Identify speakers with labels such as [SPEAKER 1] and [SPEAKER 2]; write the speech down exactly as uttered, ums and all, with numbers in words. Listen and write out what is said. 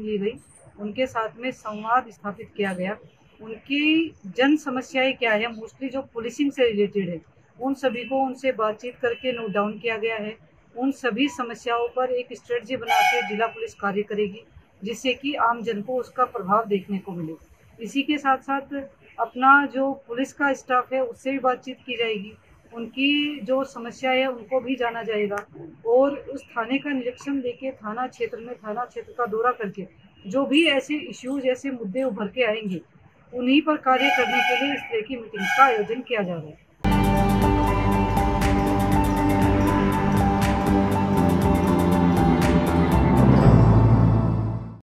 [SPEAKER 1] ली गई, उनके साथ में संवाद स्थापित किया गया। उनकी जन समस्याएं क्या है, मोस्टली जो पुलिसिंग से रिलेटेड है, उन सभी को उनसे बातचीत करके नोट डाउन किया गया है। उन सभी समस्याओं पर एक स्ट्रेटजी बना के जिला पुलिस कार्य करेगी, जिससे कि आम जन को उसका प्रभाव देखने को मिले। इसी के साथ साथ अपना जो पुलिस का स्टाफ है उससे भी बातचीत की जाएगी, उनकी जो समस्या है उनको भी जाना जाएगा और उस थाने का निरीक्षण लेके थाना क्षेत्र में थाना क्षेत्र का दौरा करके जो भी ऐसे इश्यूज ऐसे मुद्दे उभर के आएंगे उन्हीं पर कार्य करने के लिए इस तरह की मीटिंग्स का आयोजन किया जा रहा है।